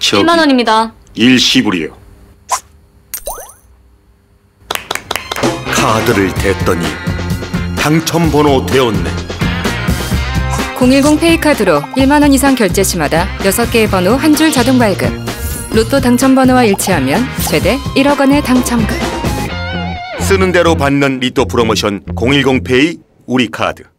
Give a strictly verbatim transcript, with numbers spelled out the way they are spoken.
저기 일만 원입니다. 일시불이요. 카드를 댔더니 당첨번호 되었네. 공일공 페이카드로 일만 원 이상 결제 시마다 여섯 개의 번호 한 줄 자동 발급. 로또 당첨번호와 일치하면 최대 일억 원의 당첨금. 쓰는 대로 받는 리또 프로모션 공일공 페이 우리 카드.